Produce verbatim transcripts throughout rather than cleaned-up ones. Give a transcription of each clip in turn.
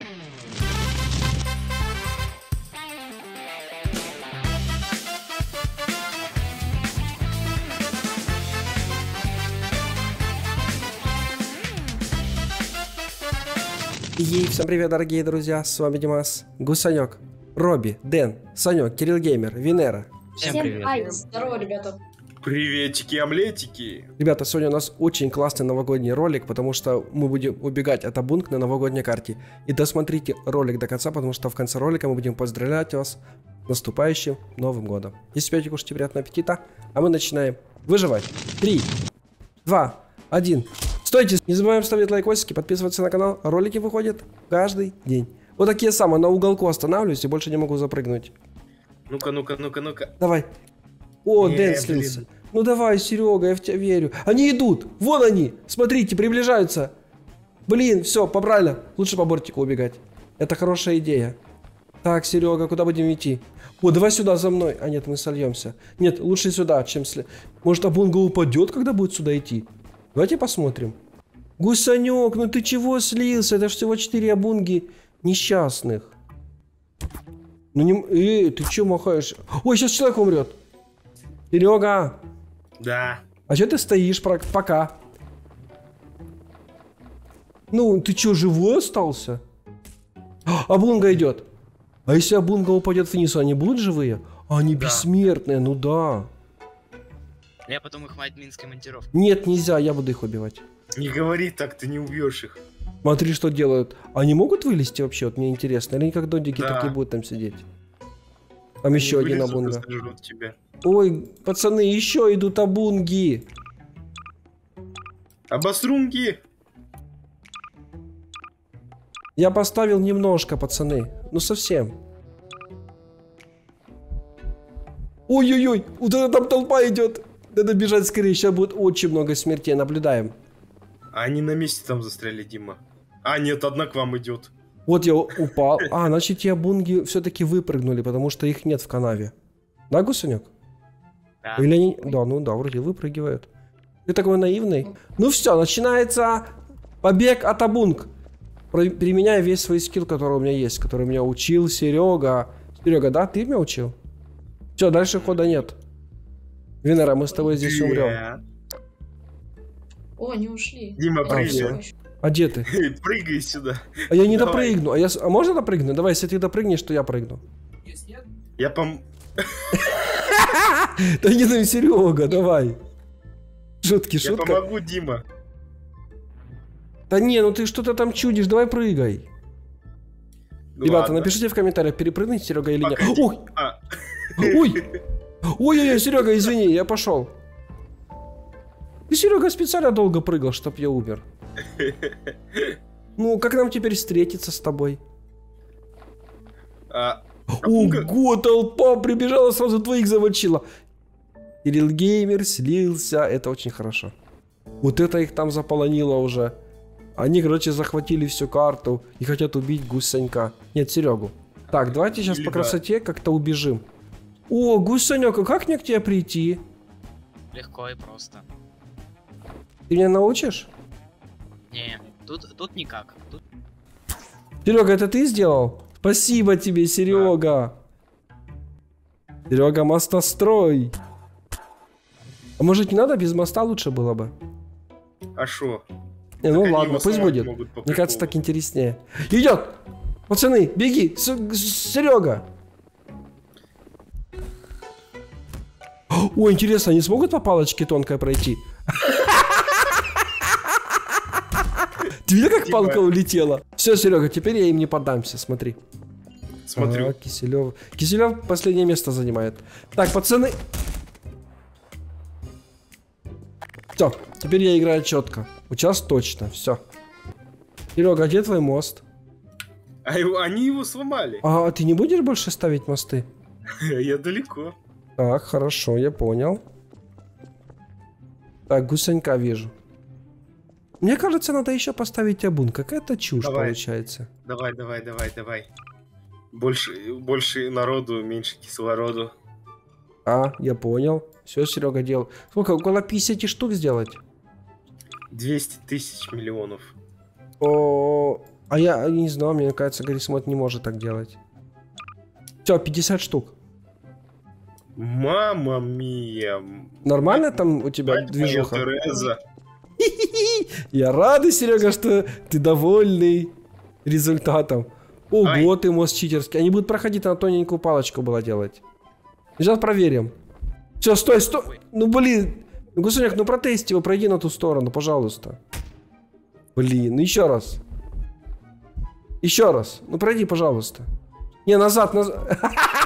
И всем привет, дорогие друзья, с вами Димас, Гусанек, Робби, Дэн, Санек, Кирилл Геймер, Венера. Всем привет. Ай, здорово, ребята. Приветики, омлетики. Ребята, сегодня у нас очень классный новогодний ролик, потому что мы будем убегать от Абунг на новогодней карте. И досмотрите ролик до конца, потому что в конце ролика мы будем поздравлять вас с наступающим Новым годом. Если пьете, кушайте, приятного аппетита, а мы начинаем выживать. Три, два, один. Стойте, не забываем ставить лайкосики, подписываться на канал, ролики выходят каждый день. Вот такие самые, на уголку останавливаюсь и больше не могу запрыгнуть. Ну-ка, ну-ка, ну-ка, ну-ка. Давай. О, Не, Дэн слился. Ну давай, Серега, я в тебя верю. Они идут, вон они, смотрите, приближаются. Блин, все, побрали. Лучше по бортику убегать. Это хорошая идея. Так, Серега, куда будем идти? О, давай сюда за мной. А нет, мы сольемся. Нет, лучше сюда, чем сли... Может, Абунга упадет, когда будет сюда идти? Давайте посмотрим. Гусанек, ну ты чего слился? Это ж всего четыре Абунги несчастных. Ну не... Эй, ты че махаешь? Ой, сейчас человек умрет. Серега. Да. А что ты стоишь? Пока. Ну, ты че, живой остался? Абунга идет. А если Абунга упадет вниз, они будут живые? Они да. Бессмертные, ну да. Я потом их в минской монтировке. Нет, нельзя, я буду их убивать. Не говори так, ты не убьешь их. Смотри, что делают. Они могут вылезти вообще? Вот мне интересно. Или как додики да. такие будут там сидеть? Там они еще один Абунга. Ой, пацаны, еще идут Абунги. Обосрунги. Я поставил немножко, пацаны. Ну совсем. Ой-ой-ой, вот это там толпа идет. Надо бежать скорее, сейчас будет очень много смертей, наблюдаем. Они на месте там застряли, Дима. А, нет, одна к вам идет. Вот я упал. А, значит, те Абунги все-таки выпрыгнули, потому что их нет в канаве. Да, Гусанек? Да. Или они... Да, ну да, вроде выпрыгивают. Ты такой наивный. Ну все, начинается побег от Абунг. Применяя весь свой скилл, который у меня есть, который меня учил Серега. Серега, да, ты меня учил? Все, дальше хода нет. Венера, мы с тобой здесь умрем. О, они ушли. Дима, прыгай. А, а где ты? Прыгай сюда. А я не Давай. допрыгну. А, я... а можно допрыгнуть? Давай, если ты допрыгнешь, то я прыгну. Я пом... Да не, ну Серега, давай. Шутки, шутка. Я помогу, Дима. Да не, ну ты что-то там чудишь, давай прыгай. Ну, ребята, ладно. Напишите в комментариях, перепрыгнуть Серега или нет. Ой! А. Ой! Ой-ой-ой, Серега, извини, я пошел. Ты, Серега, специально долго прыгал, чтоб я умер. Ну, как нам теперь встретиться с тобой? А... Ого, толпа прибежала, сразу двоих замочила. Кирилл Геймер слился, это очень хорошо. Вот это их там заполонило уже. Они, короче, захватили всю карту и хотят убить Гусанька. Нет, Серегу. Так, давайте сейчас Или по красоте да. как-то убежим. О, Гусанек, а как мне к тебе прийти? Легко и просто. Ты меня научишь? Не, тут, тут никак. Тут... Серега, это ты сделал? Спасибо тебе, Серега. Да. Серега, мостострой. А может не надо, без моста лучше было бы? А шо? Не, ну так ладно, пусть будет. Мне кажется, так интереснее. Идет! Пацаны, беги! С Серега! О, интересно, они смогут по палочке тонкой пройти? Ты видел, как палка улетела? Все, Серега, теперь я им не поддамся, смотри. Смотрю. А, Киселев. Киселев последнее место занимает. Так, пацаны. Все, теперь я играю четко. Сейчас точно, все. Серега, а где твой мост? А его, они его сломали. А ты не будешь больше ставить мосты? Я далеко. Так, хорошо, я понял. Так, Гусанька вижу. Мне кажется, надо еще поставить Абун. Какая-то чушь давай. Получается. Давай, давай, давай, давай. Больше, больше народу, меньше кислороду. А, я понял. Все, Серега делал. Сколько, около пятидесяти штук сделать? двести тысяч миллионов. О, А я не знал, мне кажется, Гаррисмод не может так делать. Все, пятьдесят штук. Мама мия. Нормально там у тебя Мать моя движуха? Тереза. Я рада, Серега, что ты довольный результатом. Ого, Ай. ты мост читерский. Они будут проходить, на тоненькую палочку было делать. Сейчас проверим. Все, стой, стой. Ну блин. Ну, Гусуняк, ну протести его, пройди на ту сторону, пожалуйста. Блин, ну еще раз. Еще раз. Ну пройди, пожалуйста. Не, назад, назад.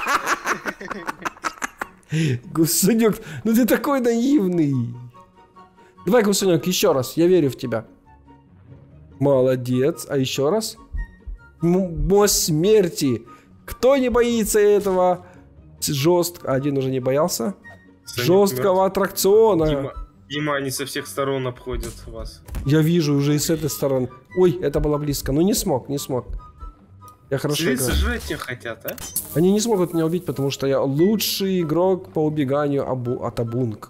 Гусунек, ну ты такой наивный. Давай, Гусунек, еще раз. Я верю в тебя. Молодец. А еще раз. М- мост смерти. Кто не боится этого жестко... Один уже не боялся. Санек Жесткого аттракциона. Дима, Дима, они со всех сторон обходят вас. Я вижу уже и с этой стороны. Ой, это было близко. Ну не смог, не смог. Я хорошо Сидеть играю. сожрать тебя хотят, а? Они не смогут меня убить, потому что я лучший игрок по убеганию абу... от Абунг.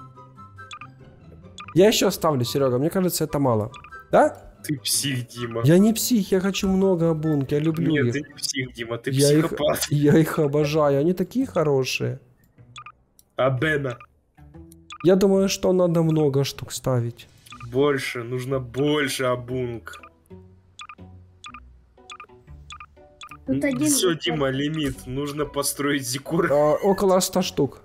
Я еще оставлю, Серега. Мне кажется, это мало. Да? Ты псих, Дима. Я не псих, я хочу много Абунг. Я люблю Нет, их. ты не псих, Дима, ты Я их, психопат. я их обожаю. Они такие хорошие. А Бена? Я думаю, что надо много штук ставить. Больше, нужно больше Абунг. Тут один Все, выход. Дима, лимит. Нужно построить Зикур. А, около ста штук.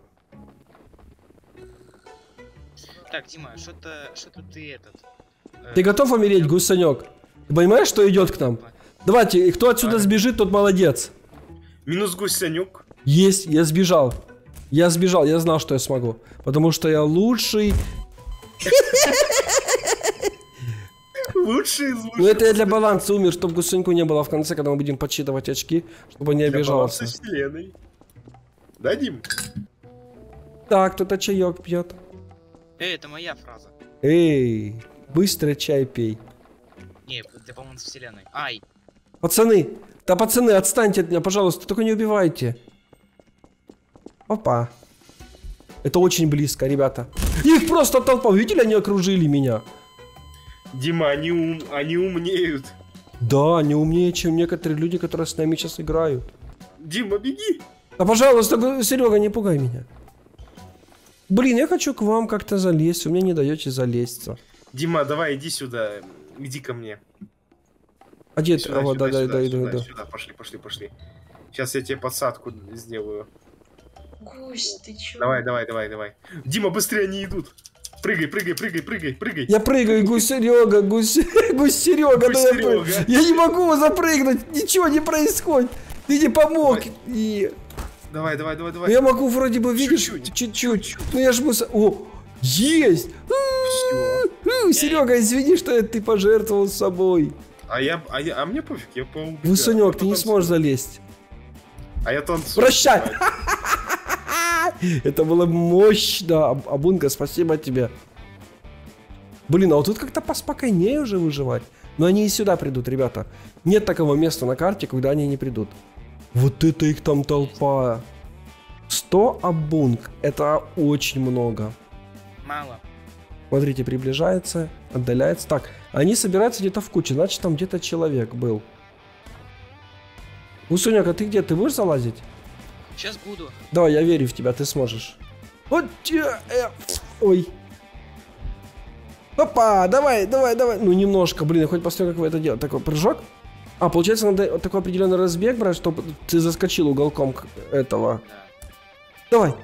Так, Дима, что-то, что-то ты этот... э, Ты готов умереть, гусанек? Ты понимаешь, что идет к нам? Давайте, и кто отсюда сбежит, тот молодец. Минус гусянюк. Есть, я сбежал. Я сбежал, я знал, что я смогу. Потому что я лучший. Лучший из лучших. Ну это я для баланса умер, чтобы гусеньку не было в конце, когда мы будем подсчитывать очки, чтобы он не Для баланса обижался. вселенной. Да, Дим? Так, кто-то чаек пьет. Эй, это моя фраза. Эй, быстро чай пей. Не, для баланса вселенной. Ай! Пацаны, да пацаны, отстаньте от меня, пожалуйста, только не убивайте. Опа. Это очень близко, ребята. Их просто толпа, видели, они окружили меня. Дима, они, ум... они умнеют. Да, они умнее, чем некоторые люди, которые с нами сейчас играют. Дима, беги. А пожалуйста, Серега, не пугай меня. Блин, я хочу к вам как-то залезть, вы мне не даете залезться. Дима, давай, иди сюда. Иди ко мне. А где ты? Сюда, А, вот, сюда, да, да, сюда, да, сюда, да, да. сюда. Пошли, пошли, пошли. Сейчас я тебе подсадку сделаю. Гусь, ты чё? Давай, давай, давай, давай. Дима, быстрее они идут. Прыгай, прыгай, прыгай, прыгай, прыгай. Я прыгаю, гусь Серега, гусь, гусь Серега, Гусь да я, Серега. прыг- я не могу запрыгнуть, ничего не происходит. Ты не помог. И... Давай, давай, давай, Ну, давай. я могу вроде бы, видишь, Чуть-чуть. чуть-чуть. Ну я жму... с- О, есть! Всё. Серега, извини, что ты пожертвовал собой. А я, а я, а мне пофиг, я поубегаю. Гусанек, Я ты не потанцую. сможешь залезть. А я танцую. Прощай! Это было мощно. Аб- Абунга, спасибо тебе. Блин, а вот тут как-то поспокойнее уже выживать. Но они и сюда придут, ребята. Нет такого места на карте, куда они не придут. Вот это их там толпа. сто абунг. Это очень много. Мало. Смотрите, приближается, отдаляется. Так, они собираются где-то в куче, значит там где-то человек был. Гусуняк, а ты где? Ты будешь залазить? Сейчас буду. Давай, я верю в тебя, ты сможешь. Вот, те- э, ой. Опа, давай, давай, давай. Ну, немножко, блин, я хоть посмотрю, как вы это делаете. Такой прыжок. А, получается, надо вот такой определенный разбег брать, чтобы ты заскочил уголком к- этого. Да. Давай.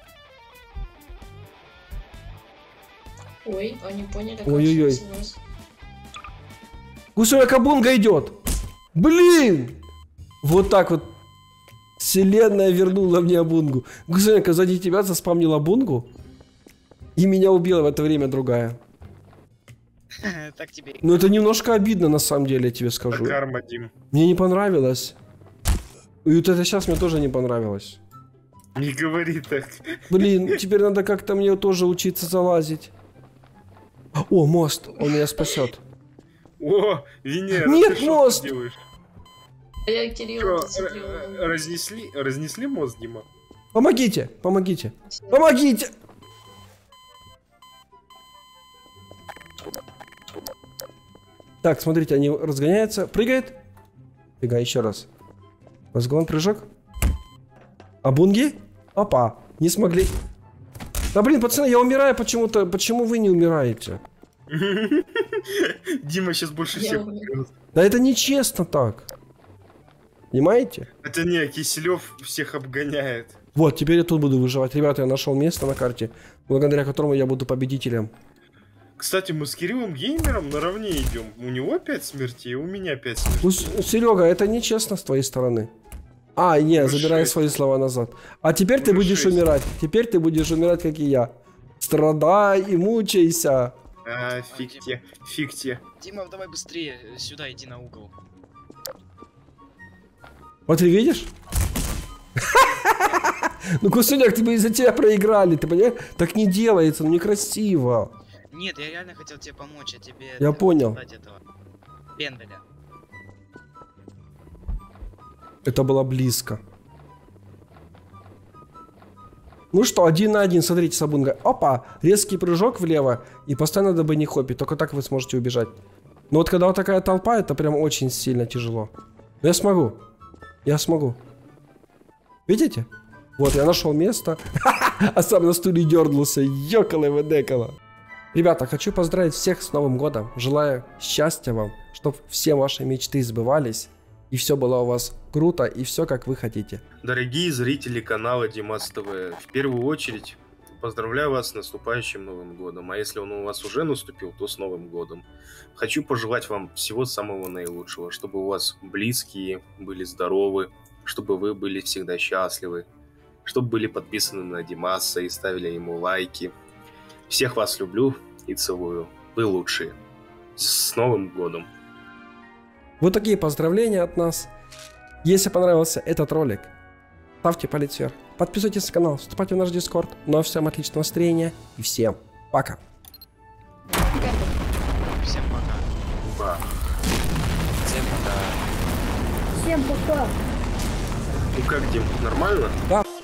Ой, они поняли, как Ой-ой-ой. случилось. Гусуняк, Абунга идет. Блин. Вот так вот. Вселенная вернула мне Абунгу. Гусуняк, а сзади тебя заспамнила Абунгу. И меня убила в это время другая. Так тебе. Ну, это немножко обидно, на самом деле, я тебе Это скажу. карма, Дим. Мне не понравилось. И вот это сейчас мне тоже не понравилось. Не говори так. Блин, теперь надо как-то мне тоже учиться залазить. О, мост, он меня спасет. О, Венера, Нет, ты что мост! тут делаешь? А я Кирилла Чё, зацепила. р- р- разнесли, разнесли мост, Дима? Помогите, помогите. Помогите! Так, смотрите, они разгоняются. Прыгает. Фига, еще раз. Разгон, прыжок. А бунги? Опа, не смогли. Да блин, пацаны, я умираю почему-то. Почему вы не умираете? Дима сейчас больше Я всех умер. умрет. Да это нечестно так. Понимаете? Хотя не, Киселев всех обгоняет. Вот, теперь я тут буду выживать. Ребята, я нашел место на карте, благодаря которому я буду победителем. Кстати, мы с Кириллом Геймером наравне идем. У него пять смертей, у меня пять смертей. Ну, Серега, это нечестно с твоей стороны. А, не, Ну, забирай шесть. свои слова назад. А теперь ты Ну, будешь шесть. умирать. Теперь ты будешь умирать, как и я. Страдай и мучайся. А, фиг те, фиг те. Дима, давай быстрее э, сюда иди на угол. Вот ты видишь? Ну, Кусуняк, ты бы из-за тебя проиграли, ты понимаешь? Так не делается, ну некрасиво. Нет, я реально хотел тебе помочь, а тебе... Я это, понял. дать этого пенделя. Это было близко. Ну что, один на один, смотрите, Сабунга. Опа, резкий прыжок влево и постоянно надо бы не хопить, только так вы сможете убежать. Но вот когда вот такая толпа, это прям очень сильно тяжело. Но я смогу. Я смогу. Видите? Вот, я нашел место, а сам на стуле дернулся, ёкало-выдекало. Ребята, хочу поздравить всех с Новым годом. Желаю счастья вам, чтобы все ваши мечты сбывались, и все было у вас круто, и все как вы хотите. Дорогие зрители канала Димас ТВ, в первую очередь поздравляю вас с наступающим Новым годом. А если он у вас уже наступил, то с Новым годом. Хочу пожелать вам всего самого наилучшего, чтобы у вас близкие были здоровы, чтобы вы были всегда счастливы, чтобы были подписаны на Димаса и ставили ему лайки. Всех вас люблю и целую. Вы лучшие. С Новым годом! Вот такие поздравления от нас. Если понравился этот ролик, ставьте палец вверх, подписывайтесь на канал, вступайте в наш дискорд. Ну а всем отличного настроения и всем пока. Всем пока. Ба. Всем пока. Всем пока. Ну как, Дим, нормально? Да.